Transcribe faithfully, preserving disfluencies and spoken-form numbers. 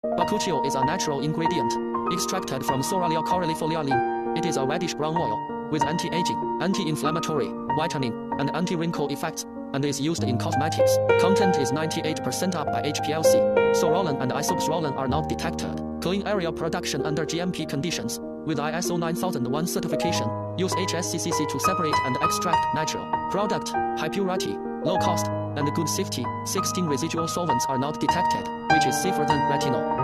Bakuchiol is a natural ingredient, extracted from Soralia caulifoliarum. It is a reddish-brown oil, with anti-aging, anti-inflammatory, whitening, and anti-wrinkle effects, and is used in cosmetics. Content is ninety-eight percent up by H P L C. Psoralen and isoxazoline are not detected. Clean area production under G M P conditions, with I S O nine thousand one certification. Use H S C C C to separate and extract natural product, high purity, low cost, and good safety. sixteen residual solvents are not detected, which is safer than retinol.